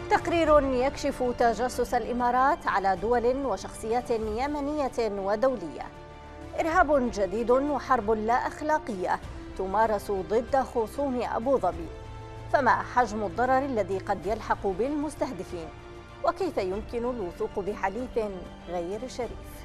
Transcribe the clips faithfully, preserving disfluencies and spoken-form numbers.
تقرير يكشف تجسس الإمارات على دول وشخصيات يمنية ودولية. إرهاب جديد وحرب لا أخلاقية تمارس ضد خصوم أبو ظبي. فما حجم الضرر الذي قد يلحق بالمستهدفين؟ وكيف يمكن الوثوق بحليف غير شريف؟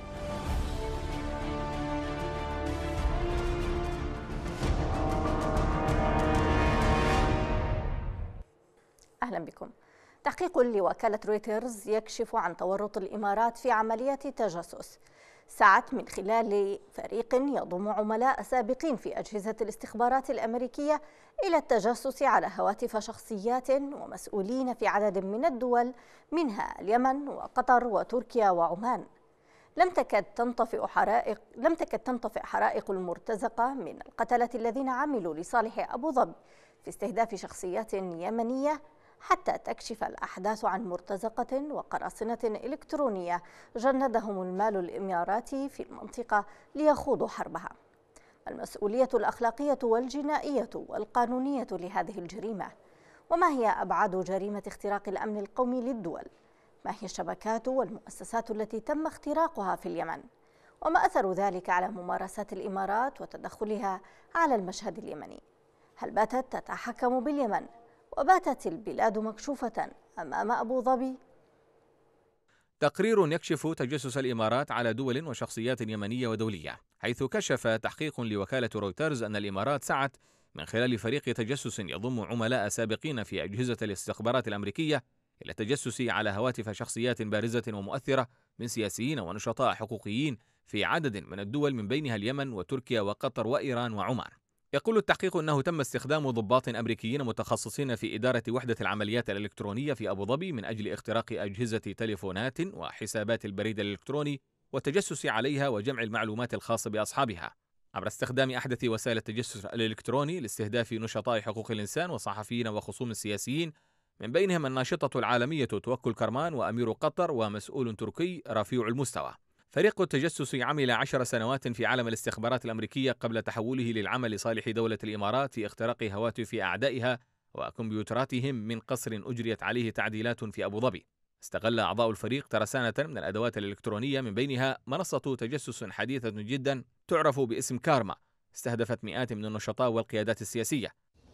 أهلا بكم. تحقيق لوكالة رويترز يكشف عن تورط الإمارات في عمليات تجسس سعت من خلال فريق يضم عملاء سابقين في أجهزة الاستخبارات الأمريكية إلى التجسس على هواتف شخصيات ومسؤولين في عدد من الدول منها اليمن وقطر وتركيا وعمان. لم تكد تنطفئ حرائق لم تكد تنطفئ حرائق المرتزقة من القتلة الذين عملوا لصالح أبو ظبي في استهداف شخصيات يمنية، حتى تكشف الأحداث عن مرتزقة وقراصنة إلكترونية جندهم المال الإماراتي في المنطقة ليخوضوا حربها. المسؤولية الأخلاقية والجنائية والقانونية لهذه الجريمة؟ وما هي أبعاد جريمة اختراق الأمن القومي للدول؟ ما هي الشبكات والمؤسسات التي تم اختراقها في اليمن؟ وما أثر ذلك على ممارسات الإمارات وتدخلها على المشهد اليمني؟ هل باتت تتحكم باليمن وباتت البلاد مكشوفة أمام أبو ظبي؟ تقرير يكشف تجسس الإمارات على دول وشخصيات يمنية ودولية، حيث كشف تحقيق لوكالة رويترز أن الإمارات سعت من خلال فريق تجسس يضم عملاء سابقين في أجهزة الاستخبارات الأمريكية إلى التجسس على هواتف شخصيات بارزة ومؤثرة من سياسيين ونشطاء حقوقيين في عدد من الدول من بينها اليمن وتركيا وقطر وإيران وعمان. يقول التحقيق أنه تم استخدام ضباط أمريكيين متخصصين في إدارة وحدة العمليات الإلكترونية في أبو ظبي من أجل اختراق أجهزة تليفونات وحسابات البريد الإلكتروني والتجسس عليها وجمع المعلومات الخاصة بأصحابها عبر استخدام أحدث وسائل التجسس الإلكتروني لاستهداف نشطاء حقوق الإنسان وصحفيين وخصوم سياسيين، من بينهم الناشطة العالمية توكل كرمان وأمير قطر ومسؤول تركي رفيع المستوى. فريق التجسس عمل عشر سنوات في عالم الاستخبارات الأمريكية قبل تحوله للعمل لصالح دولة الإمارات في اختراق هواتف أعدائها وكمبيوتراتهم من قصر أجريت عليه تعديلات في أبو ظبي. استغل أعضاء الفريق ترسانة من الأدوات الإلكترونية من بينها منصة تجسس حديثة جدا تعرف باسم كارما، استهدفت مئات من النشطاء والقيادات السياسية،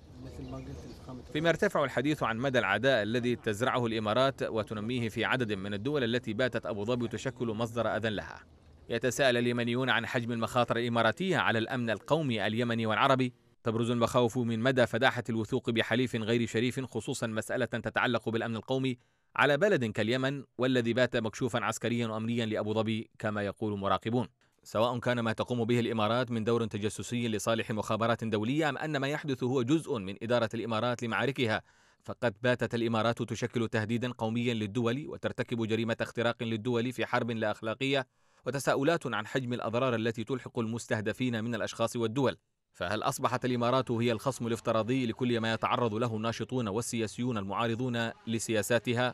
فيما يرتفع الحديث عن مدى العداء الذي تزرعه الإمارات وتنميه في عدد من الدول التي باتت أبو ظبي تشكل مصدر أذى لها. يتساءل اليمنيون عن حجم المخاطر الإماراتية على الأمن القومي اليمني والعربي. تبرز المخاوف من مدى فداحة الوثوق بحليف غير شريف، خصوصا مسألة تتعلق بالأمن القومي على بلد كاليمن والذي بات مكشوفا عسكريا وأمنيا لأبو ظبي كما يقول مراقبون. سواء كان ما تقوم به الإمارات من دور تجسسي لصالح مخابرات دولية أم أن ما يحدث هو جزء من إدارة الإمارات لمعاركها، فقد باتت الإمارات تشكل تهديدا قوميا للدول وترتكب جريمة اختراق للدول في حرب لا أخلاقية، وتساؤلات عن حجم الأضرار التي تلحق المستهدفين من الأشخاص والدول. فهل أصبحت الإمارات هي الخصم الافتراضي لكل ما يتعرض له الناشطون والسياسيون المعارضون لسياساتها؟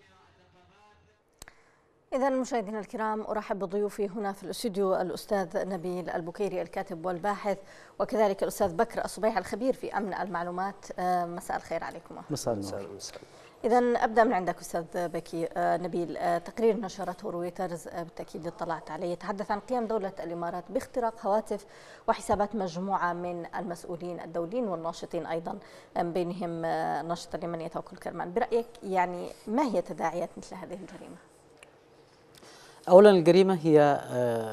إذا مشاهدينا الكرام، أرحب بضيوفي هنا في الاستوديو الأستاذ نبيل البكيري الكاتب والباحث، وكذلك الأستاذ بكر الصبيح الخبير في أمن المعلومات. مساء الخير عليكم. مساء النور. إذا أبدأ من عندك أستاذ بكي. نبيل، تقرير نشرته رويترز بالتأكيد اطلعت عليه يتحدث عن قيام دولة الإمارات باختراق هواتف وحسابات مجموعة من المسؤولين الدوليين والناشطين أيضا، من بينهم الناشط اليمني توكل كرمان. برأيك يعني ما هي تداعيات مثل هذه الجريمة؟ أولا، الجريمة هي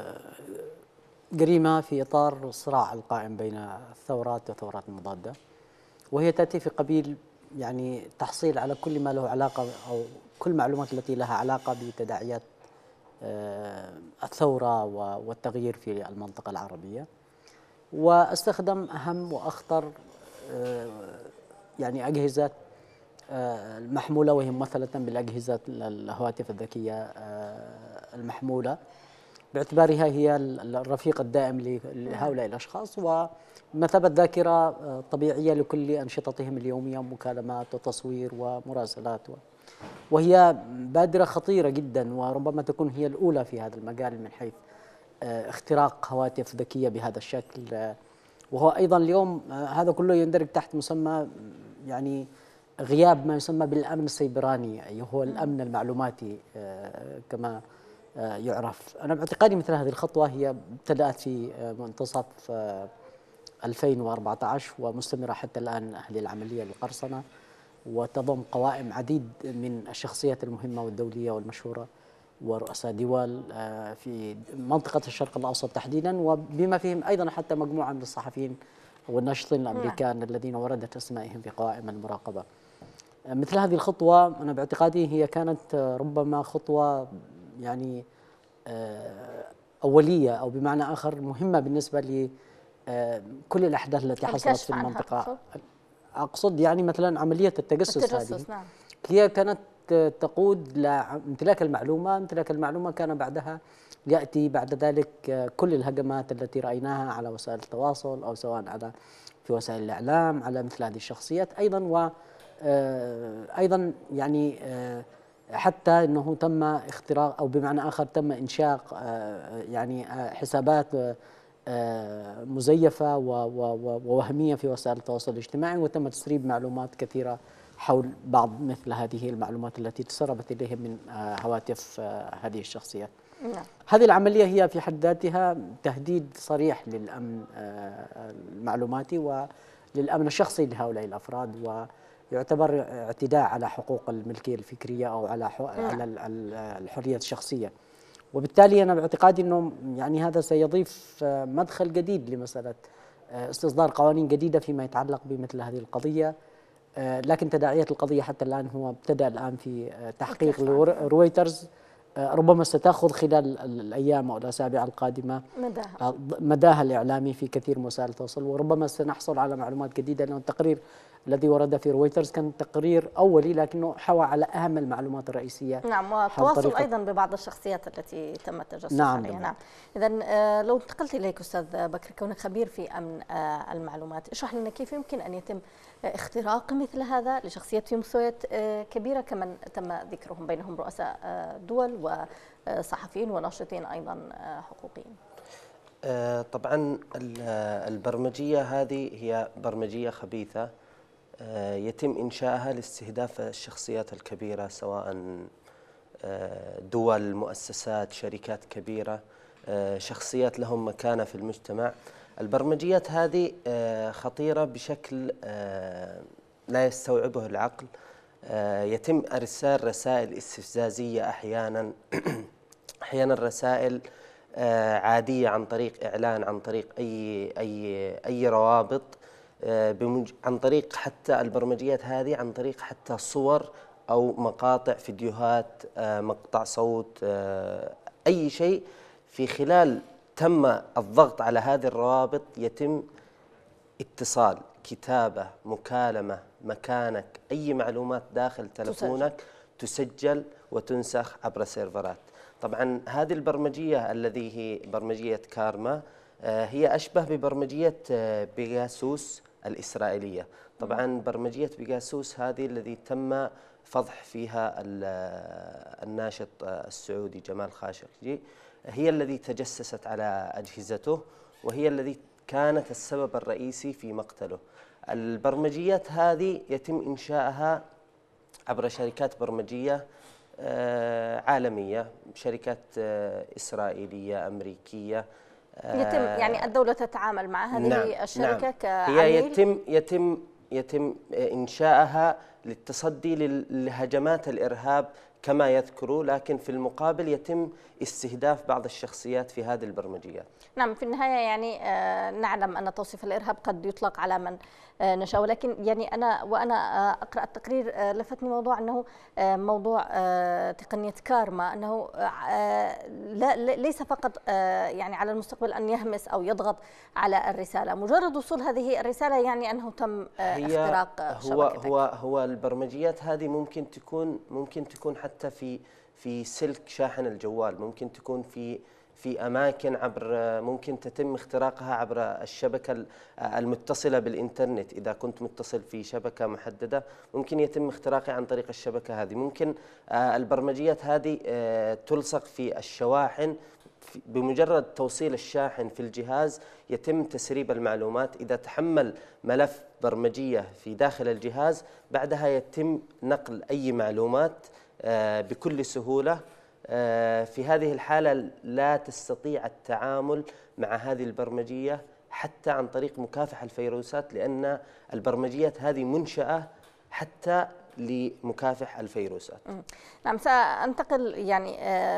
جريمة في إطار الصراع القائم بين الثورات والثورات المضادة، وهي تأتي في قبيل يعني تحصيل على كل ما له علاقة أو كل المعلومات التي لها علاقة بتداعيات الثورة والتغيير في المنطقة العربية، واستخدم أهم وأخطر يعني أجهزة المحمولة، وهي ممثلة بالأجهزة الهواتف الذكية المحمولة، باعتبارها هي الرفيق الدائم لهؤلاء الأشخاص ومثابة ذاكرة طبيعية لكل أنشطتهم اليومية، مكالمات وتصوير ومراسلات، وهي بادرة خطيرة جدا، وربما تكون هي الأولى في هذا المجال من حيث اختراق هواتف ذكية بهذا الشكل. وهو أيضا اليوم هذا كله يندرج تحت مسمى يعني غياب ما يسمى بالأمن السيبراني، أي هو الأمن المعلوماتي كما يعرف. أنا باعتقادي مثل هذه الخطوة هي ابتدأت في منتصف ألفين وأربعة عشر ومستمرة حتى الآن هذه العملية القرصنة، وتضم قوائم عديد من الشخصيات المهمة والدولية والمشهورة ورؤساء دول في منطقة الشرق الأوسط تحديدا، وبما فيهم أيضا حتى مجموعة من الصحفيين والناشطين الأمريكان الذين وردت أسمائهم في قوائم المراقبة. مثل هذه الخطوة أنا باعتقادي هي كانت ربما خطوة يعني أولية، أو بمعنى آخر مهمة بالنسبة لكل الأحداث التي حصلت في المنطقة. أقصد يعني مثلا عملية التجسس, التجسس هذه نعم. هي كانت تقود لامتلاك المعلومة، امتلاك المعلومة كان بعدها يأتي بعد ذلك كل الهجمات التي رأيناها على وسائل التواصل أو سواء على في وسائل الإعلام على مثل هذه الشخصيات أيضا، وأيضا يعني حتى أنه تم اختراق أو بمعنى آخر تم إنشاء يعني حسابات مزيفة ووهمية في وسائل التواصل الاجتماعي، وتم تسريب معلومات كثيرة حول بعض مثل هذه المعلومات التي تسربت إليهم من هواتف هذه الشخصيات. نعم. هذه العملية هي في حد ذاتها تهديد صريح للأمن المعلوماتي وللأمن الشخصي لهؤلاء الأفراد، ويعتبر اعتداء على حقوق الملكية الفكرية أو على على الحرية الشخصية. وبالتالي أنا باعتقادي أنه يعني هذا سيضيف مدخل جديد لمسألة استصدار قوانين جديدة فيما يتعلق بمثل هذه القضية. لكن تداعيات القضية حتى الآن هو ابتدأ الآن في تحقيق رويترز، ربما ستأخذ خلال الأيام أو الأسابيع القادمة مداها. مداها الإعلامي في كثير من وسائل التواصل، وربما سنحصل على معلومات جديدة، لأن التقرير الذي ورد في رويترز كان تقرير أولي لكنه حوى على أهم المعلومات الرئيسية. نعم، والتواصل أيضا ببعض الشخصيات التي تم التجسس نعم عليها. نعم. إذن لو انتقلت إليك أستاذ بكر، كونك خبير في أمن المعلومات، اشرح لنا كيف يمكن أن يتم اختراق مثل هذا لشخصيات في مستويات كبيرة كمن تم ذكرهم بينهم رؤساء دول وصحفيين وناشطين أيضا حقوقيين. طبعا البرمجية هذه هي برمجية خبيثة يتم إنشائها لاستهداف الشخصيات الكبيرة، سواء دول، مؤسسات، شركات كبيرة، شخصيات لهم مكانة في المجتمع. البرمجيات هذه خطيرة بشكل لا يستوعبه العقل. يتم إرسال رسائل استفزازية أحيانا أحيانا رسائل عادية عن طريق إعلان، عن طريق أي أي أي روابط، عن طريق حتى البرمجيات هذه عن طريق حتى صور أو مقاطع فيديوهات، مقطع صوت، أي شيء في خلال تم الضغط على هذه الروابط يتم اتصال، كتابة، مكالمة، مكانك، أي معلومات داخل تلفونك تسجل وتنسخ عبر سيرفرات. طبعا هذه البرمجية الذي هي برمجية كارما هي أشبه ببرمجية بيجاسوس الإسرائيلية. طبعا برمجية بيجاسوس هذه الذي تم فضح فيها الناشط السعودي جمال خاشقجي، هي الذي تجسست على أجهزته، وهي الذي كانت السبب الرئيسي في مقتله. البرمجيات هذه يتم إنشائها عبر شركات برمجية عالمية، شركات إسرائيلية، أمريكية. يتم يعني الدولة تتعامل مع هذه نعم الشركة نعم كعميل؟ هي يتم يتم يتم إنشائها للتصدي لهجمات الإرهاب كما يذكروا، لكن في المقابل يتم استهداف بعض الشخصيات في هذه البرمجيات. نعم، في النهاية يعني آه نعلم أن توصيف الإرهاب قد يطلق على من آه نشاء، ولكن يعني أنا وأنا آه أقرأ التقرير آه لفتني موضوع أنه آه موضوع آه تقنية كارما، أنه آه لا ليس فقط آه يعني على المستقبل أن يهمس أو يضغط على الرسالة، مجرد وصول هذه الرسالة يعني أنه تم آه اختراق هو شبكتك. هو هو البرمجيات هذه ممكن تكون ممكن تكون حتى في في سلك شاحن الجوال، ممكن تكون في في أماكن عبر، ممكن تتم اختراقها عبر الشبكة المتصلة بالإنترنت. إذا كنت متصل في شبكة محددة ممكن يتم اختراقها عن طريق الشبكة هذه. ممكن البرمجيات هذه تلصق في الشواحن بمجرد توصيل الشاحن في الجهاز يتم تسريب المعلومات. إذا تحمل ملف برمجية في داخل الجهاز بعدها يتم نقل أي معلومات بكل سهولة. في هذه الحالة لا تستطيع التعامل مع هذه البرمجية حتى عن طريق مكافحة الفيروسات، لأن البرمجيات هذه منشأة حتى لمكافحة الفيروسات. نعم، سأنتقل يعني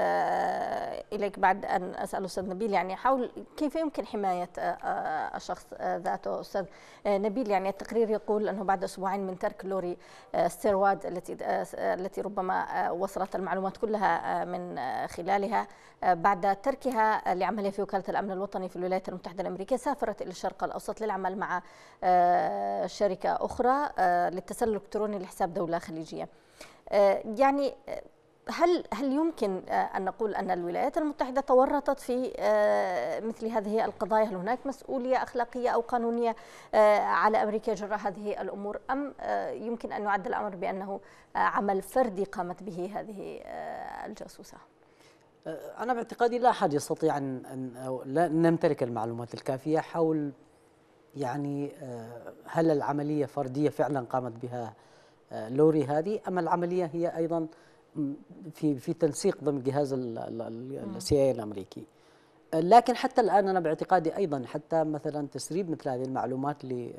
آه إليك بعد أن أسأل أستاذ نبيل يعني حول كيف يمكن حماية آه الشخص آه ذاته. أستاذ آه نبيل، يعني التقرير يقول أنه بعد أسبوعين من ترك لوري آه ستيرواد التي آه التي ربما آه وصلت المعلومات كلها آه من آه خلالها آه بعد تركها لعملها في وكالة الأمن الوطني في الولايات المتحدة الأمريكية، سافرت إلى الشرق الأوسط للعمل مع آه شركة أخرى آه للتسلل الإلكتروني لحساب دولة خليجية. يعني هل هل يمكن أن نقول أن الولايات المتحدة تورطت في مثل هذه القضايا؟ هل هناك مسؤولية أخلاقية أو قانونية على أمريكا جراء هذه الأمور، أم يمكن أن يعد الأمر بأنه عمل فردي قامت به هذه الجاسوسة؟ أنا باعتقادي لا أحد يستطيع أن لا نمتلك المعلومات الكافية حول يعني هل العملية فردية فعلا قامت بها لوري هذه، أما العملية هي أيضا في في تنسيق ضمن جهاز السي اي الأمريكي. لكن حتى الآن أنا باعتقادي أيضا حتى مثلا تسريب مثل هذه المعلومات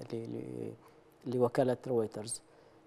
لوكالة رويترز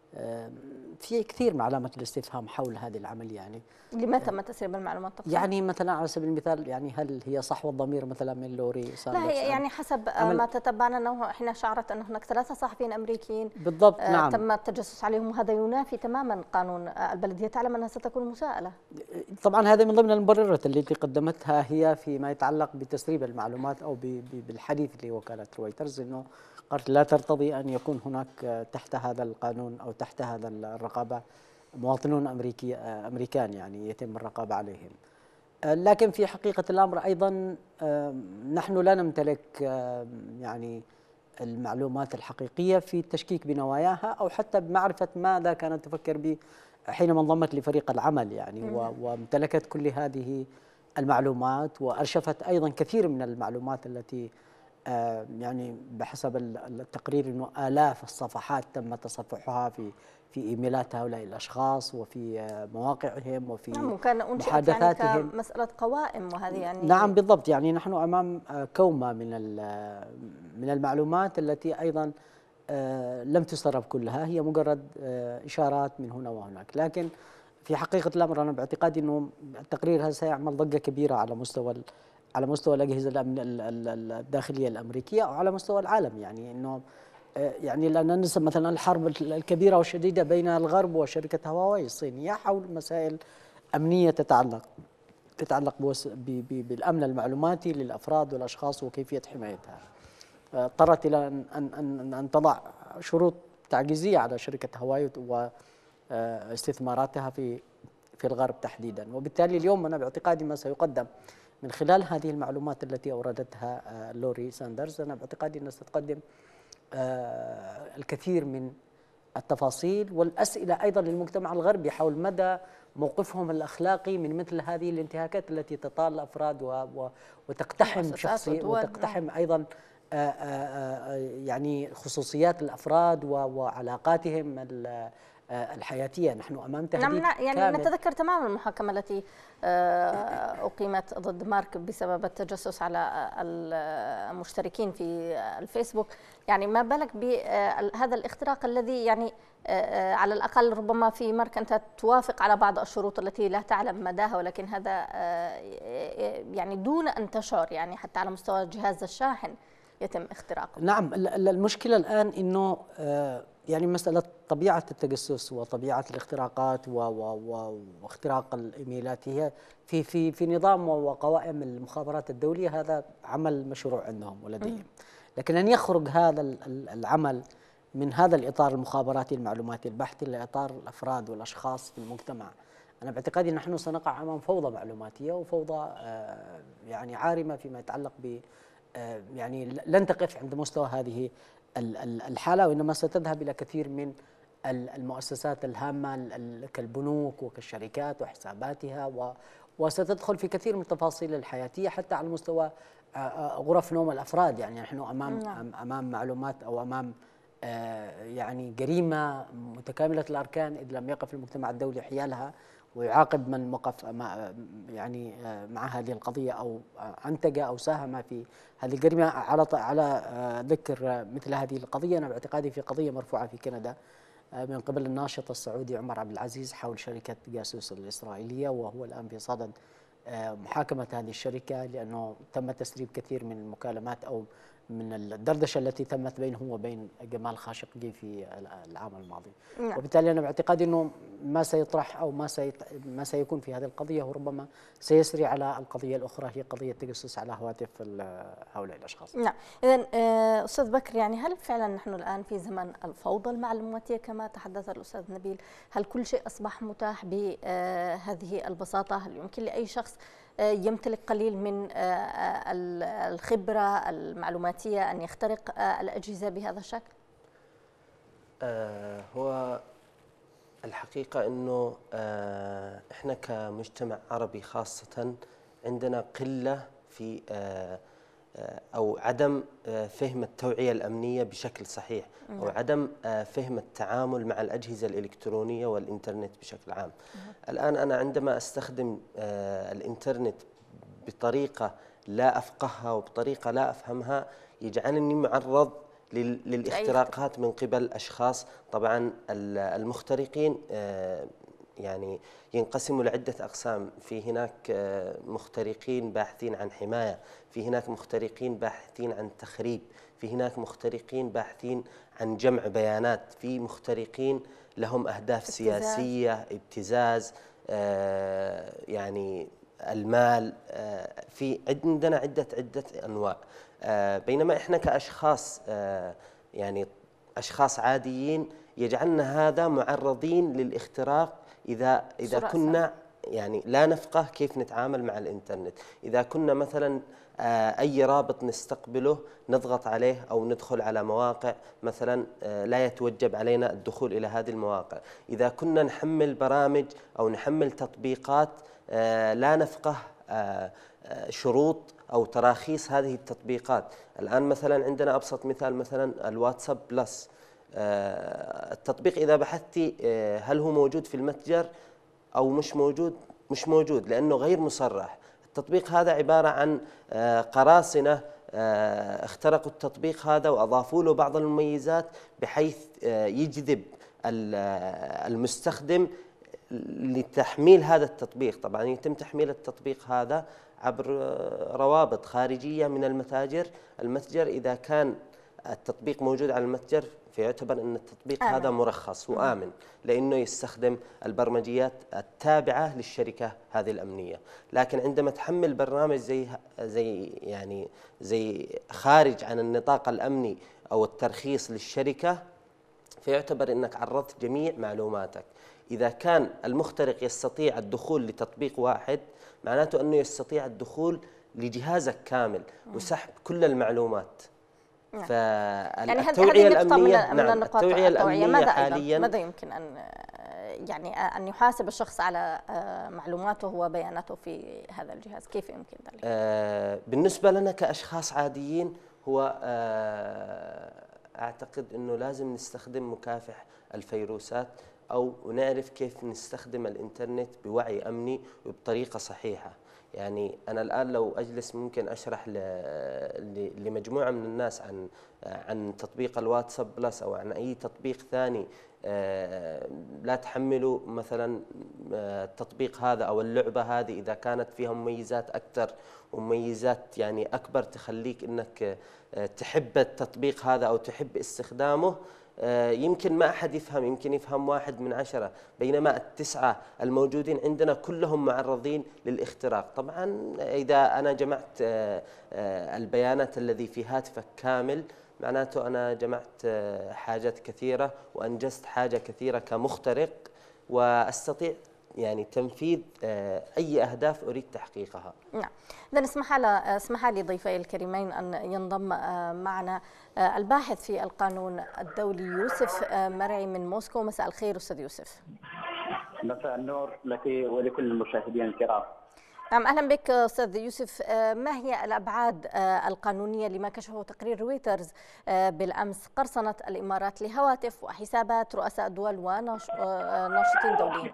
في كثير من علامات الاستفهام حول هذه العملية. يعني لما تم تسريب المعلومات تفصيل؟ يعني مثلا على سبيل المثال يعني هل هي صحوة ضمير مثلا من لوري؟ لا، هي يعني حسب ما تتبعنا انه احنا شعرت ان هناك ثلاثة صحفيين امريكيين بالضبط آه نعم تم التجسس عليهم، وهذا ينافي تماما قانون البلدية. تعلم انها ستكون مساءلة. طبعا هذا من ضمن المبررات التي قدمتها هي فيما يتعلق بتسريب المعلومات او بالحديث لوكالة رويترز، انه قالت لا ترتضي ان يكون هناك تحت هذا القانون او تحت هذا الرقابة مواطنون أمريكي أمريكان يعني يتم الرقابة عليهم. لكن في حقيقة الأمر أيضا نحن لا نمتلك يعني المعلومات الحقيقية في التشكيك بنواياها أو حتى بمعرفة ماذا كانت تفكر به حينما انضمت لفريق العمل يعني، وامتلكت كل هذه المعلومات وأرشفت أيضا كثير من المعلومات التي يعني بحسب التقرير أنه آلاف الصفحات تم تصفحها في في ايميلات هؤلاء الاشخاص وفي مواقعهم وفي نعم، كان محادثاتهم يعني كمسألة قوائم، وهذه يعني نعم بالضبط. يعني نحن امام كومة من من المعلومات التي ايضا لم تسرب كلها، هي مجرد اشارات من هنا وهناك. لكن في حقيقة الامر انا باعتقادي انه التقرير هذا سيعمل ضجة كبيرة على مستوى على مستوى الاجهزة الامن الداخلية الامريكية او على مستوى العالم. يعني انه يعني لا ننسى مثلا الحرب الكبيرة والشديدة بين الغرب وشركة هواوي الصينية حول مسائل أمنية تتعلق تتعلق بالأمن المعلوماتي للأفراد والأشخاص وكيفية حمايتها. اضطرت إلى أن أن أن تضع شروط تعجيزية على شركة هواوي واستثماراتها في في الغرب تحديدا. وبالتالي اليوم أنا باعتقادي ما سيقدم من خلال هذه المعلومات التي أوردتها لوري ساندرز، أنا باعتقادي أنها ستقدم آه الكثير من التفاصيل والأسئلة أيضا للمجتمع الغربي حول مدى موقفهم الأخلاقي من مثل هذه الانتهاكات التي تطال الأفراد وتقتحم شخصي وتقتحم أيضا آآ آآ يعني خصوصيات الأفراد وعلاقاتهم الحياتية. نحن أمام تهديد نعم يعني كامل. نتذكر تماما المحاكمة التي أقيمت ضد مارك بسبب التجسس على المشتركين في الفيسبوك. يعني ما بالك بهذا الاختراق الذي يعني على الأقل ربما في مارك أنت توافق على بعض الشروط التي لا تعلم مداها، ولكن هذا يعني دون أن تشعر يعني حتى على مستوى جهاز الشاحن يتم اختراقه. نعم المشكلة الآن أنه يعني مسألة طبيعة التجسس وطبيعة الاختراقات واختراق الإيميلات هي في في في نظام وقوائم المخابرات الدولية، هذا عمل مشروع عندهم ولديهم. لكن أن يخرج هذا العمل من هذا الإطار المخابراتي المعلوماتي البحثي لإطار الأفراد والأشخاص في المجتمع، أنا باعتقادي نحن سنقع أمام فوضى معلوماتية وفوضى يعني عارمة فيما يتعلق ب يعني لن تقف عند مستوى هذه الحالة، وإنما ستذهب إلى كثير من المؤسسات الهامة كالبنوك وكالشركات وحساباتها وستدخل في كثير من التفاصيل الحياتية حتى على مستوى غرف نوم الأفراد. يعني نحن أمام نعم. أمام معلومات أو أمام يعني جريمة متكاملة الأركان إذ لم يقف المجتمع الدولي حيالها ويعاقب من وقف يعني مع هذه القضية أو أنتج أو ساهم في هذه الجريمة. على على ذكر مثل هذه القضية، أنا باعتقادي في قضية مرفوعة في كندا من قبل الناشط السعودي عمر عبد العزيز حول شركة جاسوس الإسرائيلية، وهو الآن في صدد محاكمة هذه الشركة لأنه تم تسريب كثير من المكالمات أو من الدردشة التي تمت بينه وبين جمال خاشقجي في العام الماضي. نعم. وبالتالي أنا باعتقادي أنه ما سيطرح أو ما سيط... ما سيكون في هذه القضية هو ربما سيسري على القضية الأخرى، هي قضية تجسس على هواتف هؤلاء الأشخاص. نعم. إذن أستاذ بكر، يعني هل فعلا نحن الآن في زمن الفوضى المعلوماتية كما تحدث الأستاذ نبيل؟ هل كل شيء أصبح متاح بهذه البساطة؟ هل يمكن لأي شخص يمتلك قليل من الخبرة المعلوماتية أن يخترق الأجهزة بهذا الشكل؟ آه هو الحقيقة أنه آه إحنا كمجتمع عربي خاصة عندنا قلة في آه أو عدم فهم التوعية الأمنية بشكل صحيح، أو عدم فهم التعامل مع الأجهزة الإلكترونية والإنترنت بشكل عام. الآن أنا عندما أستخدم الإنترنت بطريقة لا أفقهها وبطريقة لا أفهمها يجعلني معرض للاختراقات من قبل أشخاص. طبعا المخترقين يعني ينقسموا لعدة أقسام، في هناك مخترقين باحثين عن حماية، في هناك مخترقين باحثين عن تخريب، في هناك مخترقين باحثين عن جمع بيانات، في مخترقين لهم أهداف ابتزاز. سياسية، ابتزاز، آه يعني المال، آه في عندنا عدة عدة أنواع. آه بينما إحنا كأشخاص آه يعني أشخاص عاديين يجعلنا هذا معرضين للاختراق إذا إذا كنا يعني لا نفقه كيف نتعامل مع الإنترنت. إذا كنا مثلا أي رابط نستقبله نضغط عليه أو ندخل على مواقع مثلا لا يتوجب علينا الدخول إلى هذه المواقع. إذا كنا نحمل برامج أو نحمل تطبيقات لا نفقه شروط أو تراخيص هذه التطبيقات. الآن مثلا عندنا أبسط مثال مثلا الواتساب بلس، التطبيق إذا بحثتي هل هو موجود في المتجر أو مش موجود، مش موجود لأنه غير مصرح. التطبيق هذا عبارة عن قراصنة اخترقوا التطبيق هذا وأضافوا له بعض المميزات بحيث يجذب المستخدم لتحميل هذا التطبيق. طبعا يتم تحميل التطبيق هذا عبر روابط خارجية من المتاجر. المتجر إذا كان التطبيق موجود على المتجر فيعتبر أن التطبيق آمن. هذا مرخص وآمن لأنه يستخدم البرمجيات التابعة للشركة هذه الأمنية. لكن عندما تحمل برنامج زي زي يعني زي خارج عن النطاق الأمني أو الترخيص للشركة فيعتبر أنك عرضت جميع معلوماتك. إذا كان المخترق يستطيع الدخول لتطبيق واحد معناته أنه يستطيع الدخول لجهازك كامل وسحب كل المعلومات. نعم. فالتوعية يعني الأمنية من, من نعم التوعية الأمنية ماذا حاليا ماذا يمكن أن يعني أن يحاسب الشخص على معلوماته وبياناته في هذا الجهاز؟ كيف يمكن ذلك؟ آه بالنسبة لنا كأشخاص عاديين هو آه أعتقد أنه لازم نستخدم مكافح الفيروسات أو نعرف كيف نستخدم الإنترنت بوعي أمني وبطريقة صحيحة. يعني أنا الآن لو أجلس ممكن أشرح لمجموعة من الناس عن عن تطبيق الواتساب بلس أو عن أي تطبيق ثاني لا تحملوا مثلا التطبيق هذا أو اللعبة هذه إذا كانت فيها مميزات أكثر ومميزات يعني أكبر تخليك أنك تحب التطبيق هذا أو تحب استخدامه، يمكن ما أحد يفهم، يمكن يفهم واحد من عشرة، بينما التسعة الموجودين عندنا كلهم معرضين للاختراق. طبعا إذا أنا جمعت البيانات الذي في هاتفك كامل معناته أنا جمعت حاجات كثيرة وأنجزت حاجة كثيرة كمخترق وأستطيع يعني تنفيذ أي أهداف أريد تحقيقها. نعم. إذا اسمح لي اسمح لي ضيفي الكريمين أن ينضم معنا الباحث في القانون الدولي يوسف مرعي من موسكو. مساء الخير أستاذ يوسف. مساء النور لك ولكل المشاهدين الكرام. نعم، أهلا بك أستاذ يوسف. ما هي الأبعاد القانونية لما كشفه تقرير رويترز بالأمس قرصنة الإمارات لهواتف وحسابات رؤساء دول وناشطين دوليين؟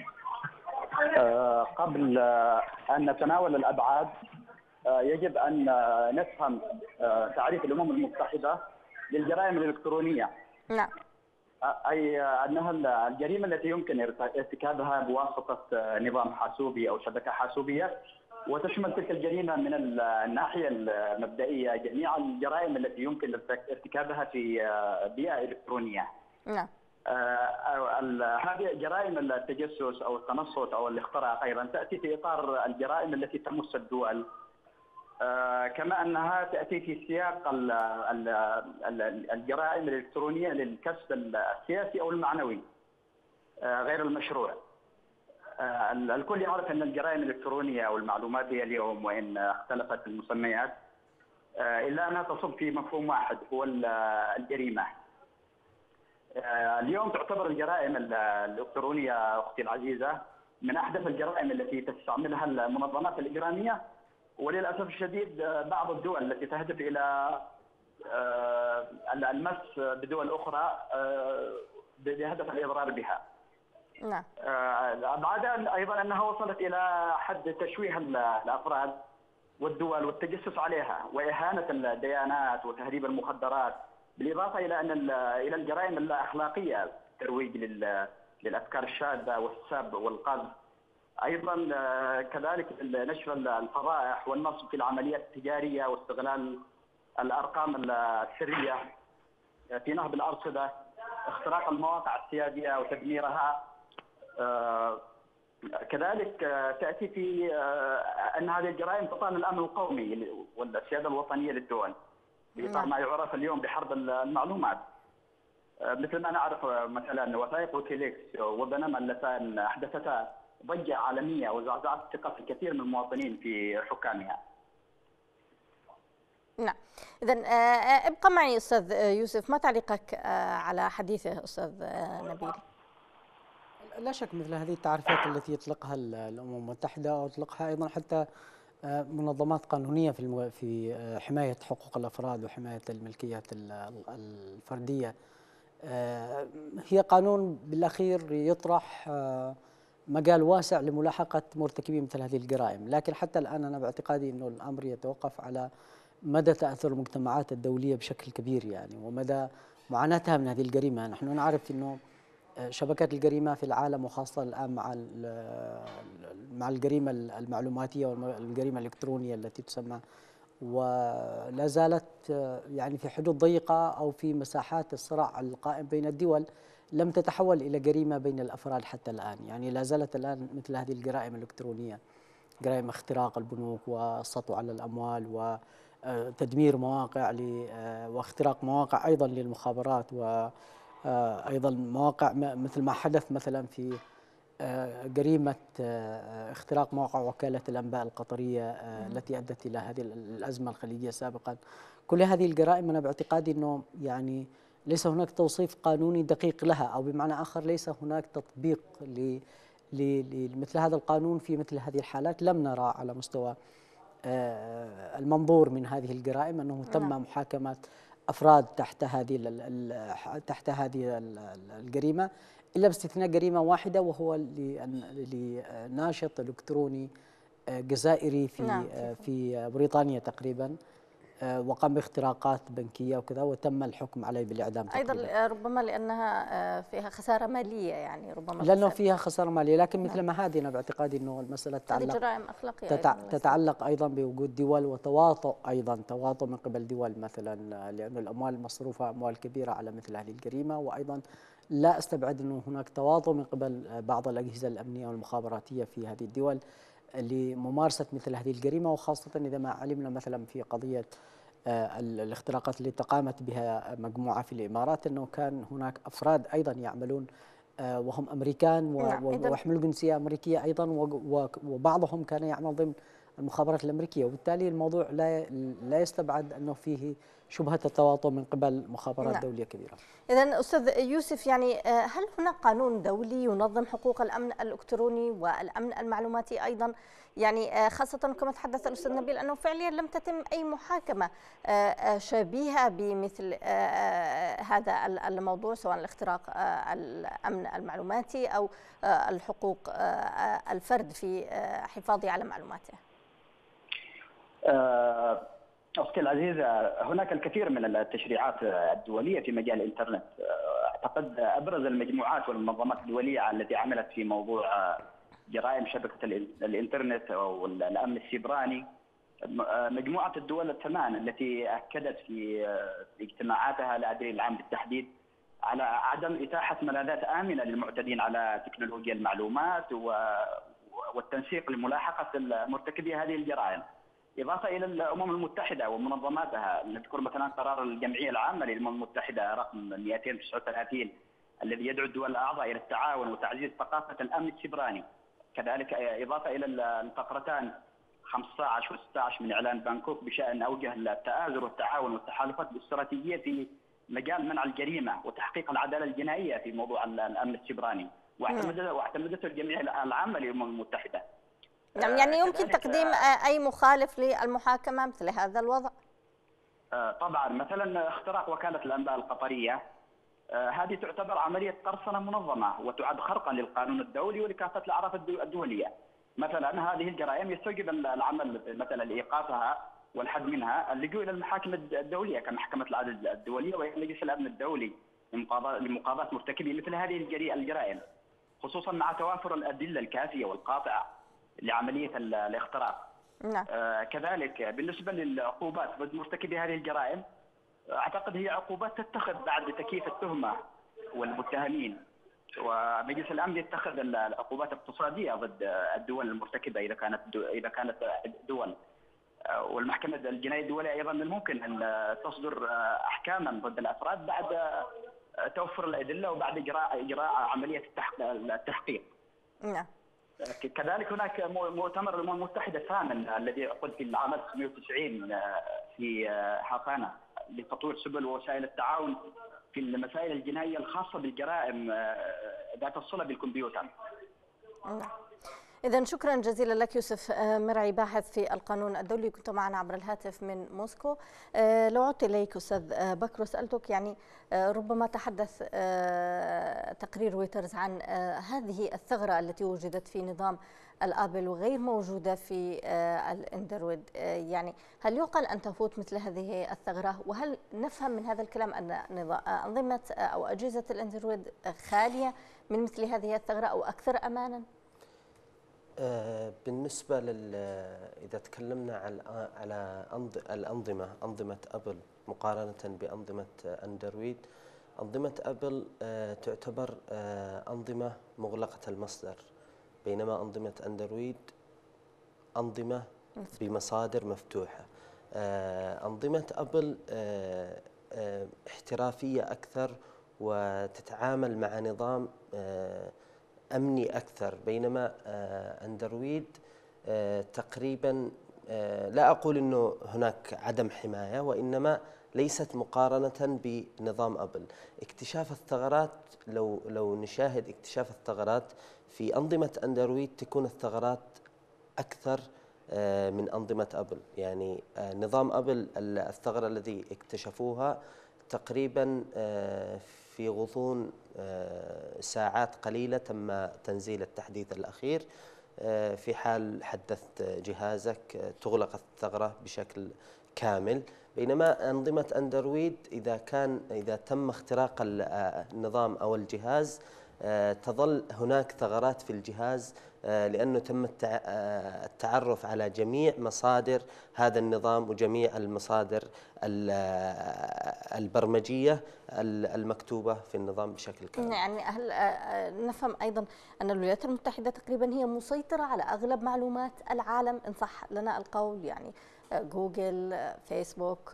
قبل أن نتناول الأبعاد يجب أن نفهم تعريف الأمم المتحدة للجرائم الإلكترونية. نعم. أي أنها الجريمة التي يمكن ارتكابها بواسطة نظام حاسوبي أو شبكة حاسوبية، وتشمل تلك الجريمة من الناحية المبدئية جميع الجرائم التي يمكن ارتكابها في بيئة إلكترونية. نعم. هذه جرائم التجسس أو التنصت أو الاختراق أيضا تأتي في إطار الجرائم التي تمس الدول، كما أنها تأتي في سياق الجرائم الإلكترونية للكسب السياسي أو المعنوي غير المشروع. الكل يعرف أن الجرائم الإلكترونية أو المعلوماتية اليوم وإن اختلفت المسميات إلا أنها تصب في مفهوم واحد هو الجريمة. اليوم تعتبر الجرائم الإلكترونية أختي العزيزة من أحدث الجرائم التي تستعملها المنظمات الإجرامية، وللأسف الشديد بعض الدول التي تهدف إلى المس بدول أخرى بهدف الإضرار بها. نعم. أبعادها أيضا أنها وصلت إلى حد تشويه الأفراد والدول والتجسس عليها وإهانة الديانات وتهريب المخدرات، بالإضافة إلى أن إلى الجرائم اللا أخلاقية، الترويج للأفكار الشاذة والسب والقذف، أيضا كذلك نشر الفضائح والنصب في العمليات التجارية واستغلال الأرقام السرية في نهب الأرصدة، اختراق المواقع السيادية وتدميرها. كذلك تأتي في أن هذه الجرائم تطال الأمن القومي والسيادة الوطنية للدول في إطار ما يعرف اليوم بحرب المعلومات، مثل ما نعرف مثلا وثائق ويكيليكس وبنما اللتان أحدثتا ضجة عالمية وزعزعت ثقة الكثير من المواطنين في حكامها. نعم، إذا ابقى معي أستاذ يوسف، ما تعليقك على حديثه أستاذ نبيل؟ لا شك مثل هذه التعريفات التي يطلقها الأمم المتحدة ويطلقها أيضا حتى منظمات قانونية في في حماية حقوق الأفراد وحماية الملكيات الفردية، هي قانون بالأخير يطرح مجال واسع لملاحقة مرتكبي مثل هذه الجرائم، لكن حتى الآن أنا باعتقادي أنه الأمر يتوقف على مدى تأثر المجتمعات الدولية بشكل كبير يعني، ومدى معاناتها من هذه الجريمة. نحن نعرف أنه شبكات الجريمة في العالم وخاصة الآن مع مع الجريمة المعلوماتية والجريمة الإلكترونية التي تسمى، ولا زالت يعني في حدود ضيقة أو في مساحات الصراع القائم بين الدول لم تتحول إلى جريمة بين الأفراد حتى الآن. يعني لا زالت الآن مثل هذه الجرائم الإلكترونية، جرائم اختراق البنوك والسطو على الأموال وتدمير مواقع واختراق مواقع أيضا للمخابرات، وأيضا مواقع مثل ما حدث مثلا في جريمة اختراق موقع وكالة الأنباء القطرية التي أدت إلى هذه الأزمة الخليجية سابقا. كل هذه الجرائم أنا باعتقادي أنه يعني ليس هناك توصيف قانوني دقيق لها، أو بمعنى آخر ليس هناك تطبيق لمثل هذا القانون في مثل هذه الحالات. لم نرى على مستوى المنظور من هذه الجرائم أنه تم محاكمة أفراد تحت هذه تحت هذه الجريمة، إلا باستثناء جريمة واحدة وهو لناشط إلكتروني جزائري في في بريطانيا تقريبا، وقام باختراقات بنكية وكذا وتم الحكم عليه بالإعدام تقريبا. أيضا ربما لأنها فيها خسارة مالية، يعني ربما لأنه فيها خسارة مالية، لكن مثل ما هذه أنا باعتقادي أنه المسألة تتعلق جرائم أخلاقية تتع... تتعلق أيضا بوجود دول وتواطؤ، أيضا تواطؤ من قبل دول مثلا، لأن الأموال المصروفة أموال كبيرة على مثل هذه الجريمة، وأيضا لا أستبعد أنه هناك تواطؤ من قبل بعض الأجهزة الأمنية والمخابراتية في هذه الدول لممارسة مثل هذه الجريمة، وخاصة إذا ما علمنا مثلا في قضية الاختراقات اللي تقامت بها مجموعة في الإمارات أنه كان هناك أفراد أيضا يعملون وهم أمريكان ويحملوا جنسية أمريكية أيضا، وبعضهم كان يعمل ضمن المخابرات الأمريكية، وبالتالي الموضوع لا لا يستبعد أنه فيه شبهة التواطؤ من قبل مخابرات نعم. دولية كبيرة. إذن أستاذ يوسف، يعني هل هناك قانون دولي ينظم حقوق الأمن الإلكتروني والأمن المعلوماتي أيضا؟ يعني خاصة كما تحدث الأستاذ نبيل أنه فعليا لم تتم أي محاكمة شبيهة بمثل هذا الموضوع، سواء الاختراق الأمن المعلوماتي أو الحقوق الفرد في حفاظه على معلوماته. أختي العزيزة، هناك الكثير من التشريعات الدولية في مجال الإنترنت. أعتقد أبرز المجموعات والمنظمات الدولية التي عملت في موضوع جرائم شبكة الإنترنت أو الأمن السيبراني مجموعة الدول الثمان التي أكدت في اجتماعاتها الأدري العام بالتحديد على عدم إتاحة ملاذات آمنة للمعتدين على تكنولوجيا المعلومات والتنسيق لملاحقة مرتكبي هذه الجرائم، إضافة إلى الأمم المتحدة ومنظماتها. نذكر مثلا قرار الجمعية العامة للأمم المتحدة رقم مئتين وتسعة وثلاثين الذي يدعو الدول الأعضاء إلى التعاون وتعزيز ثقافة الأمن السيبراني. كذلك إضافة إلى الفقرتان خمسة عشر وستة عشر من إعلان بانكوك بشأن أوجه التآزر والتعاون والتحالفات الاستراتيجية في مجال منع الجريمة وتحقيق العدالة الجنائية في موضوع الأمن السيبراني، واعتمدته الجمعية العامة للأمم المتحدة. نعم، يعني يمكن تقديم أي مخالف للمحاكمة مثل هذا الوضع؟ طبعا، مثلا اختراق وكالة الأنباء القطرية، هذه تعتبر عملية قرصنة منظمة وتعد خرقا للقانون الدولي ولكافة الأعراف الدولية. مثلا هذه الجرائم يستوجب العمل مثلا لإيقافها والحد منها اللجوء إلى المحاكم الدولية كمحكمة العدل الدولية ومجلس الأمن الدولي لمقاضاة مرتكبي مثل هذه الجرائم، خصوصا مع توافر الأدلة الكافية والقاطعة لعملية الاختراق. نعم. آه كذلك بالنسبة للعقوبات ضد مرتكبي هذه الجرائم، أعتقد هي عقوبات تتخذ بعد تكييف التهمة والمتهمين، ومجلس الأمن يتخذ العقوبات الاقتصادية ضد الدول المرتكبة إذا كانت إذا كانت دول، والمحكمة الجنائية الدولية أيضا من الممكن أن تصدر أحكاما ضد الأفراد بعد توفر الأدلة وبعد إجراء إجراء عملية التحقيق. نعم. كذلك هناك مؤتمر الأمم المتحدة الثامن الذي عقد في العام ألف وتسعمئة وتسعين في هافانا لتطوير سبل ووسائل التعاون في المسائل الجنائية الخاصة بالجرائم ذات الصلة بالكمبيوتر. نعم. إذن شكرا جزيلا لك يوسف مرعي، باحث في القانون الدولي، كنت معنا عبر الهاتف من موسكو. لو عدت إليك أستاذ بكر وسألتك، يعني ربما تحدث تقرير رويترز عن هذه الثغرة التي وجدت في نظام الآبل وغير موجودة في الأندرويد، يعني هل يعقل أن تفوت مثل هذه الثغرة؟ وهل نفهم من هذا الكلام أن أنظمة أو أجهزة الأندرويد خالية من مثل هذه الثغرة أو أكثر أمانا؟ بالنسبة لل إذا تكلمنا على على الأنظمة أنظمة أبل مقارنة بأنظمة أندرويد، أنظمة أبل تعتبر أنظمة مغلقة المصدر، بينما أنظمة أندرويد أنظمة بمصادر مفتوحة. أنظمة أبل احترافية أكثر وتتعامل مع نظام أمني أكثر، بينما أندرويد تقريبا لا أقول أنه هناك عدم حماية، وإنما ليست مقارنة بنظام أبل. اكتشاف الثغرات، لو لو نشاهد اكتشاف الثغرات في أنظمة أندرويد تكون الثغرات أكثر من أنظمة أبل. يعني نظام أبل الثغرة الذي اكتشفوها تقريبا في غضون ساعات قليلة تم تنزيل التحديث الأخير. في حال حدثت جهازك تغلق الثغرة بشكل كامل، بينما أنظمة أندرويد إذا كان إذا تم اختراق النظام أو الجهاز تظل هناك ثغرات في الجهاز، لأنه تم التعرف على جميع مصادر هذا النظام وجميع المصادر البرمجية المكتوبة في النظام بشكل كامل. يعني هل نفهم أيضا أن الولايات المتحدة تقريبا هي مسيطرة على أغلب معلومات العالم إن صح لنا القول، يعني جوجل، فيسبوك،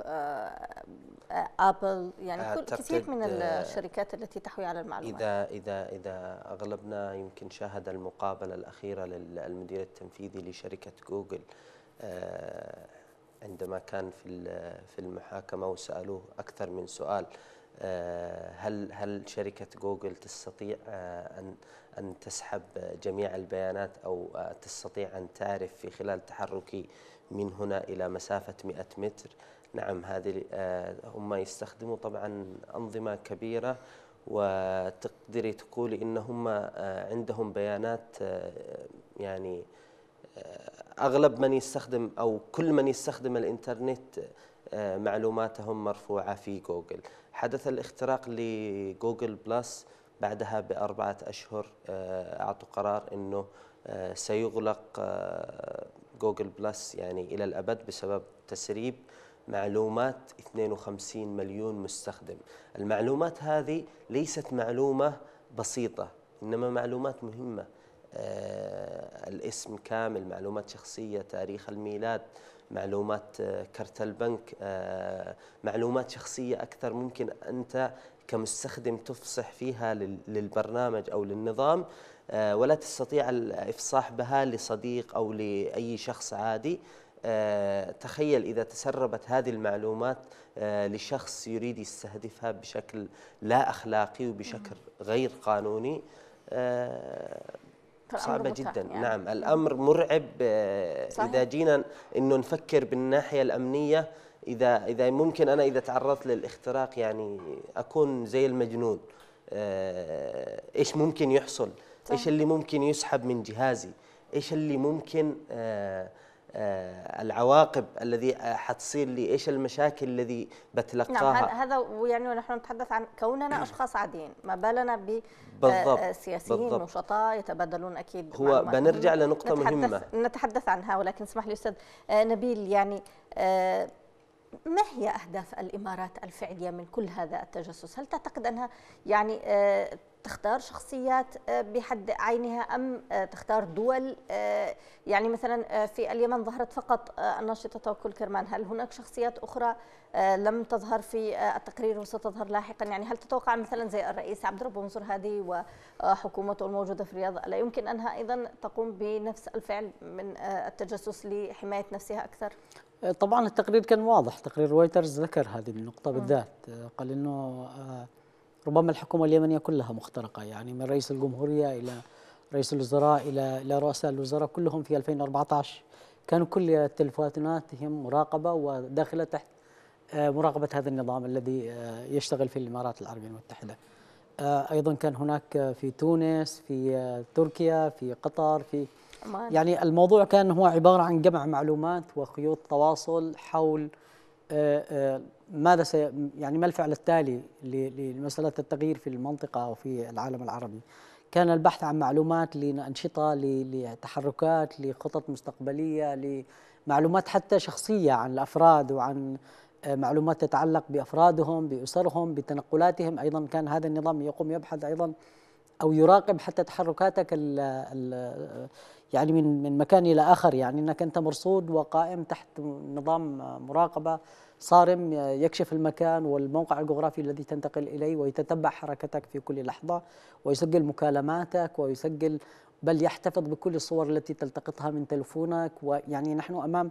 أبل، يعني كل كثير من الشركات التي تحوي على المعلومات. إذا إذا إذا أغلبنا يمكن شاهد المقابلة الأخيرة للمدير التنفيذي لشركة جوجل عندما كان في في المحاكمة وسألوه أكثر من سؤال، هل هل شركة جوجل تستطيع أن أن تسحب جميع البيانات أو تستطيع أن تعرف في خلال تحركي من هنا إلى مسافة مئة متر؟ نعم، هذه هم يستخدموا طبعا أنظمة كبيرة، وتقدري تقولي إن هم عندهم بيانات، يعني أغلب من يستخدم أو كل من يستخدم الإنترنت معلوماتهم مرفوعة في جوجل. حدث الاختراق لجوجل بلس بعدها بأربعة أشهر، أعطوا قرار أنه سيغلق جوجل بلس يعني إلى الأبد بسبب تسريب معلومات اثنين وخمسين مليون مستخدم. المعلومات هذه ليست معلومة بسيطة، إنما معلومات مهمة، آه الاسم كامل، معلومات شخصية، تاريخ الميلاد، معلومات آه كرت البنك، آه معلومات شخصية أكثر ممكن أنت كمستخدم تفصح فيها للبرنامج أو للنظام، آه ولا تستطيع الإفصاح بها لصديق أو لأي شخص عادي. آه تخيل إذا تسربت هذه المعلومات آه لشخص يريد يستهدفها بشكل لا أخلاقي وبشكل غير قانوني، آه صعبة جدا. يعني. نعم، الأمر مرعب. صحيح. إذا جينا إنه نفكر بالناحية الأمنية، إذا إذا ممكن أنا إذا تعرضت للاختراق يعني أكون زي المجنون. إيش ممكن يحصل؟ صحيح. إيش اللي ممكن يسحب من جهازي؟ إيش اللي ممكن آه آه العواقب الذي حتصير لي؟ ايش المشاكل الذي بتلقاها؟ نعم، هذا يعني ونحن نتحدث عن كوننا اشخاص عاديين، ما بالنا بسياسيين نشطاء يتبادلون اكيد. هو بنرجع لنقطة نتحدث مهمة نتحدث عنها، ولكن اسمح لي استاذ نبيل، يعني آه ما هي أهداف الإمارات الفعلية من كل هذا التجسس؟ هل تعتقد أنها يعني تختار شخصيات بحد عينها، أم تختار دول؟ يعني مثلا في اليمن ظهرت فقط الناشطة توكل كرمان، هل هناك شخصيات أخرى لم تظهر في التقرير وستظهر لاحقا؟ يعني هل تتوقع مثلا زي الرئيس عبد الرب منصور هادي وحكومته الموجودة في الرياض لا يمكن أنها أيضا تقوم بنفس الفعل من التجسس لحماية نفسها أكثر؟ طبعا التقرير كان واضح، تقرير رويترز ذكر هذه النقطة بالذات، قال إنه ربما الحكومة اليمنية كلها مخترقة، يعني من رئيس الجمهورية إلى رئيس الوزراء إلى إلى رؤساء الوزراء كلهم في ألفين وأربعة عشر كانوا كل تلفوناتهم مراقبة وداخلة تحت مراقبة هذا النظام الذي يشتغل في الإمارات العربية المتحدة. أيضا كان هناك في تونس، في تركيا، في قطر، في يعني الموضوع كان هو عبارة عن جمع معلومات وخيوط تواصل حول ماذا سي يعني ما الفعل التالي لمسألة التغيير في المنطقة أو في العالم العربي. كان البحث عن معلومات لأنشطة، لتحركات، لخطط مستقبلية، لمعلومات حتى شخصية عن الأفراد، وعن معلومات تتعلق بأفرادهم، بأسرهم، بتنقلاتهم. أيضا كان هذا النظام يقوم يبحث أيضا أو يراقب حتى تحركاتك ال ال يعني من من مكان إلى آخر، يعني أنك أنت مرصود وقائم تحت نظام مراقبة صارم يكشف المكان والموقع الجغرافي الذي تنتقل إليه، ويتتبع حركتك في كل لحظة، ويسجل مكالماتك، ويسجل بل يحتفظ بكل الصور التي تلتقطها من تلفونك. ويعني نحن أمام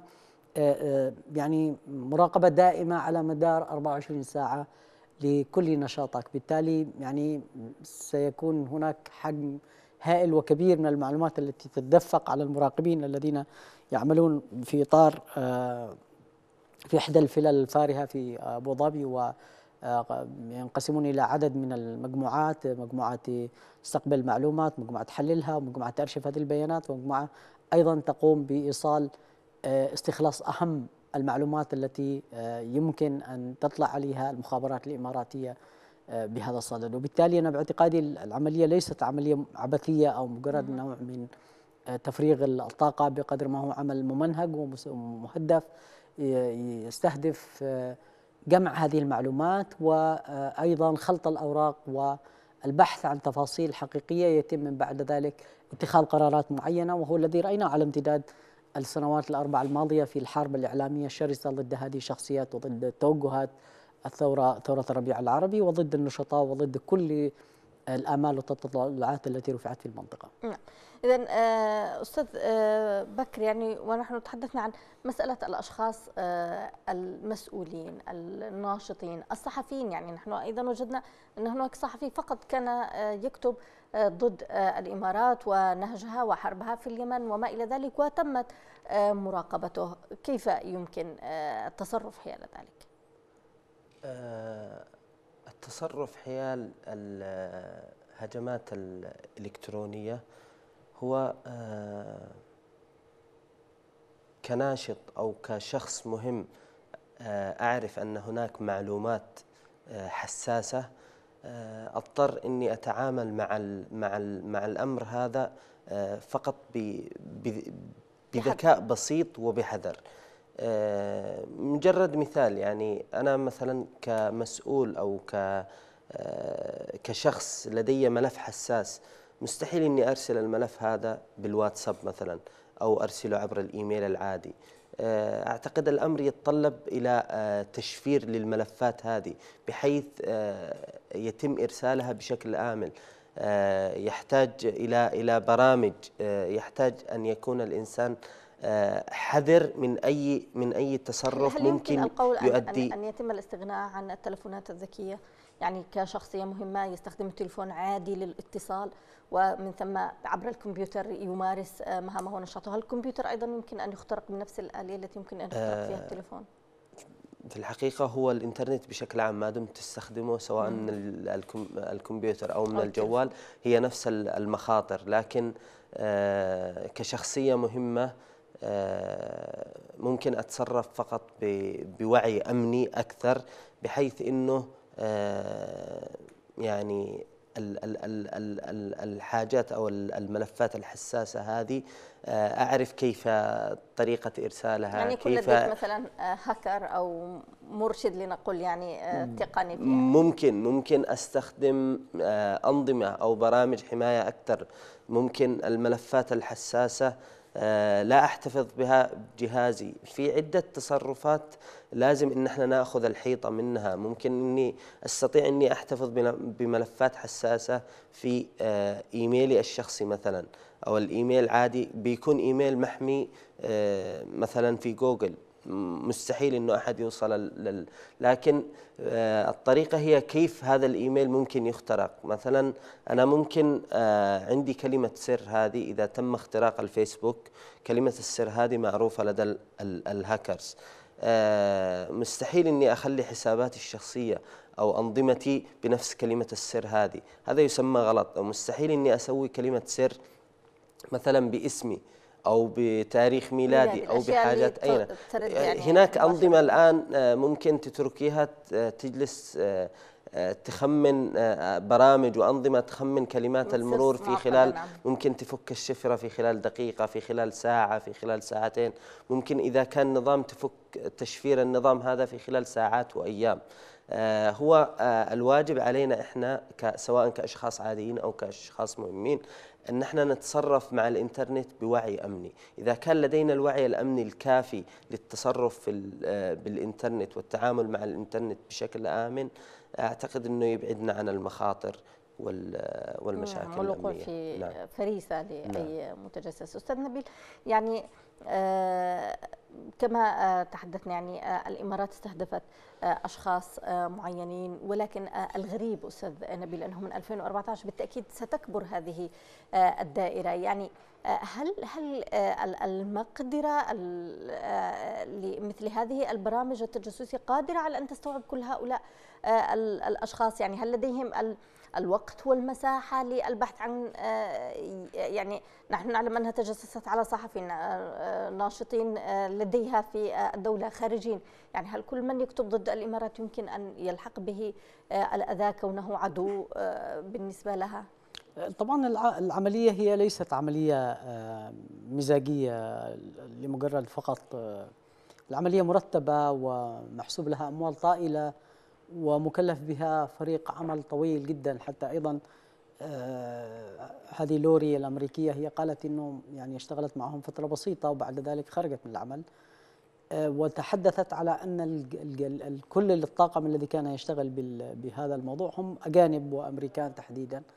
يعني مراقبة دائمة على مدار أربعة وعشرين ساعة لكل نشاطك. بالتالي يعني سيكون هناك حجم هائل وكبير من المعلومات التي تتدفق على المراقبين الذين يعملون في إطار في إحدى الفلل الفارهة في أبو ظبي، وينقسمون إلى عدد من المجموعات، مجموعة تستقبل المعلومات، مجموعة تحللها، ومجموعة ترشف هذه البيانات، ومجموعة أيضا تقوم بإيصال استخلاص أهم المعلومات التي يمكن أن تطلع عليها المخابرات الإماراتية بهذا الصدد. وبالتالي أنا باعتقادي العملية ليست عملية عبثية أو مجرد نوع من تفريغ الطاقة، بقدر ما هو عمل ممنهج ومهدف يستهدف جمع هذه المعلومات، وأيضا خلط الأوراق والبحث عن تفاصيل حقيقية يتم من بعد ذلك اتخاذ قرارات معينة، وهو الذي رأيناه على امتداد السنوات الأربع الماضية في الحرب الإعلامية الشرسة ضد هذه الشخصيات وضد توجهات الثورة ثورة الربيع العربي، وضد النشطاء، وضد كل الآمال والتطلعات التي رفعت في المنطقة. إذا أستاذ بكر، يعني ونحن تحدثنا عن مسألة الأشخاص المسؤولين الناشطين الصحفيين، يعني نحن أيضا وجدنا أن هناك صحفي فقط كان يكتب ضد الإمارات ونهجها وحربها في اليمن وما إلى ذلك، وتمت مراقبته. كيف يمكن التصرف حيال ذلك؟ التصرف حيال الهجمات الإلكترونية هو كناشط أو كشخص مهم أعرف أن هناك معلومات حساسة، أضطر أني أتعامل مع مع مع الأمر هذا فقط بذكاء بسيط وبحذر. مجرد مثال، يعني أنا مثلا كمسؤول أو ك كشخص لدي ملف حساس، مستحيل أني أرسل الملف هذا بالواتساب مثلا أو أرسله عبر الإيميل العادي. أعتقد الأمر يتطلب إلى تشفير للملفات هذه بحيث يتم إرسالها بشكل آمن. يحتاج إلى إلى برامج، يحتاج أن يكون الإنسان حذر من أي من أي تصرف هل ممكن يمكن القول يؤدي أن يتم الاستغناء عن التلفونات الذكية؟ يعني كشخصية مهمة يستخدم التلفون عادي للاتصال ومن ثم عبر الكمبيوتر يمارس مهامه ونشاطه، هل الكمبيوتر أيضا يمكن أن يخترق بنفس الآلية التي يمكن أن يخترق فيها التلفون؟ في الحقيقة هو الإنترنت بشكل عام ما دمت تستخدمه سواء من الكمبيوتر أو من الجوال هي نفس المخاطر، لكن كشخصية مهمة ممكن أتصرف فقط بوعي أمني أكثر، بحيث أنه يعني الحاجات أو الملفات الحساسة هذه أعرف كيف طريقة إرسالها. يعني يكون كيف لديك مثلا هاكر أو مرشد لنقول يعني تقني فيها؟ ممكن ممكن أستخدم أنظمة أو برامج حماية أكثر. ممكن الملفات الحساسة لا أحتفظ بها بجهازي، في عدة تصرفات لازم إن احنا نأخذ الحيطة منها. ممكن إني أستطيع إني أحتفظ بملفات حساسة في إيميلي الشخصي مثلا، أو الإيميل عادي بيكون إيميل محمي مثلا في جوجل، مستحيل إنه أحد يوصل لل... لكن الطريقة هي كيف هذا الإيميل ممكن يخترق. مثلا أنا ممكن عندي كلمة سر، هذه إذا تم اختراق الفيسبوك كلمة السر هذه معروفة لدى الهاكرز، مستحيل إني أخلي حساباتي الشخصية أو أنظمتي بنفس كلمة السر هذه، هذا يسمى غلط. أو مستحيل إني أسوي كلمة سر مثلا باسمي أو بتاريخ ميلادي أو بحاجات أين. يعني هناك أنظمة الآن ممكن تتركيها تجلس تخمن، برامج وأنظمة تخمن كلمات المرور في خلال، ممكن تفك الشفرة في خلال دقيقة، في خلال ساعة، في خلال ساعتين. ممكن إذا كان نظام تفك تشفير النظام هذا في خلال ساعات وأيام. هو الواجب علينا إحنا سواء كأشخاص عاديين أو كأشخاص مهمين أن احنا نتصرف مع الإنترنت بوعي أمني. إذا كان لدينا الوعي الأمني الكافي للتصرف في بالإنترنت والتعامل مع الإنترنت بشكل آمن، أعتقد أنه يبعدنا عن المخاطر والمشاكل والوقوع في نعم. فريسة لأي نعم. متجسس. أستاذ نبيل، يعني آه كما آه تحدثنا، يعني آه الإمارات استهدفت آه أشخاص آه معينين، ولكن آه الغريب أستاذ نبيل أنه من ألفين وأربعة عشر بالتأكيد ستكبر هذه آه الدائرة. يعني آه هل هل آه المقدرة آه لمثل هذه البرامج التجسسية قادرة على أن تستوعب كل هؤلاء آه الأشخاص؟ يعني هل لديهم الوقت والمساحة للبحث عن، يعني نحن نعلم أنها تجسست على صحفيين ناشطين لديها في الدولة خارجين، يعني هل كل من يكتب ضد الإمارات يمكن أن يلحق به الأذى كونه عدو بالنسبة لها؟ طبعا العملية هي ليست عملية مزاجية لمجرد فقط، العملية مرتبة ومحسوب لها أموال طائلة ومكلف بها فريق عمل طويل جدا. حتى أيضا آه هذه لوري الأمريكية هي قالت أنه يعني اشتغلت معهم فترة بسيطة وبعد ذلك خرجت من العمل، آه وتحدثت على أن كل الطاقم الذي كان يشتغل بهذا الموضوع هم أجانب وأمريكان تحديدا.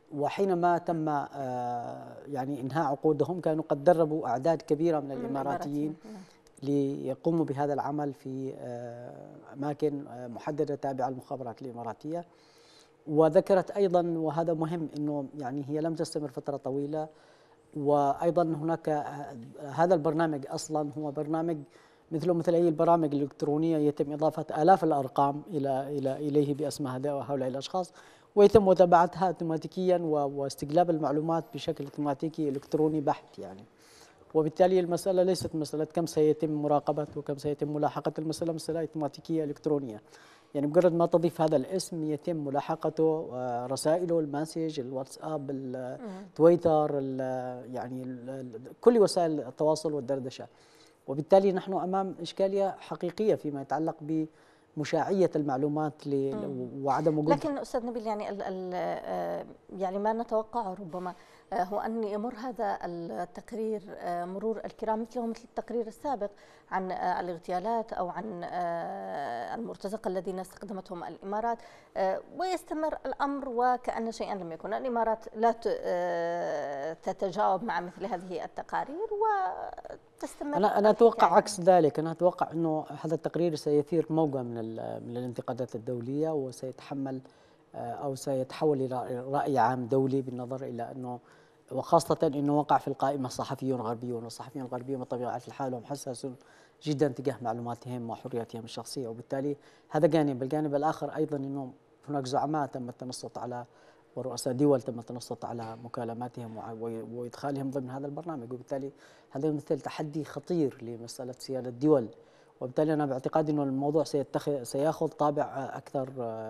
وحينما تم يعني إنهاء عقودهم كانوا قد دربوا أعداد كبيرة من الإماراتيين ليقوموا بهذا العمل في أماكن محددة تابعة للمخابرات الإماراتية. وذكرت أيضا، وهذا مهم، أنه يعني هي لم تستمر فترة طويلة، وأيضا هناك هذا البرنامج أصلا هو برنامج مثله مثل أي البرامج الإلكترونية يتم إضافة آلاف الأرقام إلى إلى إليه بأسماء هؤلاء الأشخاص، ويتم متابعتها اوتوماتيكيا واستقلاب المعلومات بشكل اوتوماتيكي إلكتروني بحت يعني. وبالتالي المسألة ليست مسألة كم سيتم مراقبة وكم سيتم ملاحقة، المسألة مسألة اوتوماتيكية إلكترونية، يعني مجرد ما تضيف هذا الاسم يتم ملاحقته، رسائله، الماسج، الواتساب، التويتر، يعني كل وسائل التواصل والدردشة. وبالتالي نحن أمام إشكالية حقيقية فيما يتعلق بمشاعية المعلومات وعدم وجود. لكن أستاذ نبيل، يعني ال ال يعني ما نتوقعه ربما هو أن يمر هذا التقرير مرور الكرام مثله مثل التقرير السابق عن الاغتيالات أو عن المرتزقة الذين استخدمتهم الإمارات، ويستمر الأمر وكأن شيئا لم يكن. الإمارات لا تتجاوب مع مثل هذه التقارير وتستمر. أنا أنا أتوقع عكس ذلك، أنا أتوقع أنه هذا التقرير سيثير موجة من من الانتقادات الدولية، وسيتحمل أو سيتحول إلى رأي عام دولي بالنظر إلى أنه، وخاصة أنه وقع في القائمة صحفيون غربيون، والصحفيون الغربيون بطبيعة الحال هم حساسون جدا تجاه معلوماتهم وحرياتهم الشخصية. وبالتالي هذا جانب. الجانب الآخر أيضا أنه هناك زعماء تم التنصت على، ورؤساء دول تم التنصت على مكالماتهم وإدخالهم ضمن هذا البرنامج، وبالتالي هذا يمثل تحدي خطير لمسألة سيادة الدول. وبالتالي أنا باعتقادي أنه الموضوع سيتخذ سيأخذ طابع أكثر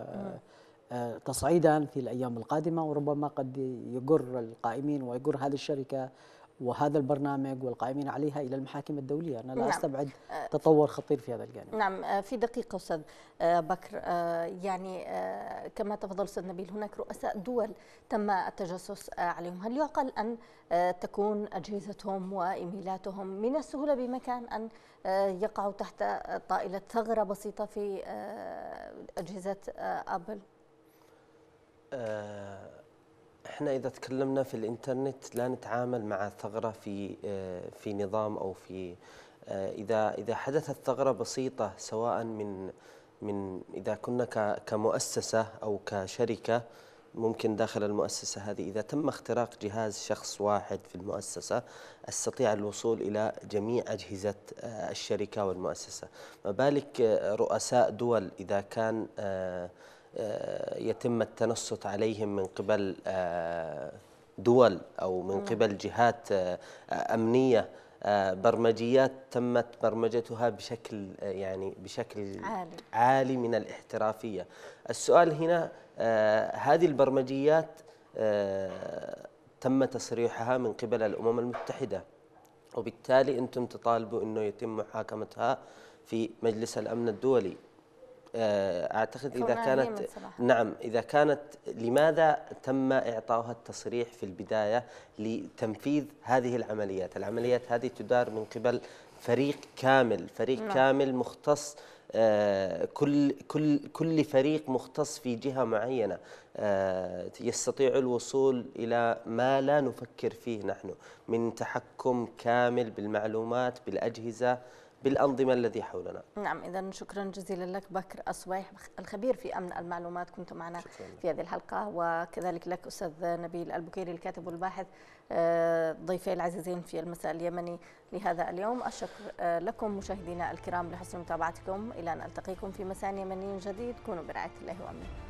تصعيدا في الأيام القادمة، وربما قد يجر القائمين ويجر هذه الشركة وهذا البرنامج والقائمين عليها إلى المحاكم الدولية. أنا لا نعم. أستبعد تطور خطير في هذا الجانب. نعم. في دقيقة أستاذ بكر، يعني كما تفضل أستاذ نبيل، هناك رؤساء دول تم التجسس عليهم، هل يعقل أن تكون أجهزتهم وإيميلاتهم من السهولة بمكان أن يقعوا تحت طائلة ثغرة بسيطة في أجهزة أبل؟ احنا اذا تكلمنا في الانترنت لا نتعامل مع ثغرة في في نظام او في اذا اذا حدثت ثغرة بسيطة، سواء من من اذا كنا كمؤسسة او كشركة، ممكن داخل المؤسسة هذه إذا تم اختراق جهاز شخص واحد في المؤسسة استطيع الوصول إلى جميع أجهزة الشركة والمؤسسة، ما بالك رؤساء دول إذا كان يتم التنصت عليهم من قبل دول أو من قبل جهات أمنية، برمجيات تمت برمجتها بشكل يعني بشكل عالي, عالي من الاحترافية. السؤال هنا، هذه البرمجيات تم تصريحها من قبل الأمم المتحدة، وبالتالي أنتم تطالبوا أنه يتم محاكمتها في مجلس الأمن الدولي. أعتقد إذا كانت نعم إذا كانت لماذا تم إعطائها التصريح في البداية لتنفيذ هذه العمليات؟ العمليات هذه تدار من قبل فريق كامل، فريق نعم. كامل مختص، كل كل كل فريق مختص في جهة معينة، يستطيع الوصول إلى ما لا نفكر فيه نحن من تحكم كامل بالمعلومات، بالأجهزة، بالأنظمة الذي حولنا. نعم، إذا شكرا جزيلا لك بكر الصويح الخبير في أمن المعلومات، كنت معنا في هذه الحلقة، وكذلك لك أستاذ نبيل البكيري الكاتب والباحث، ضيفي العزيزين في المساء اليمني لهذا اليوم. الشكر لكم مشاهدينا الكرام لحسن متابعتكم، إلى أن ألتقيكم في مساء يمني جديد، كونوا برعاية الله وأمنه.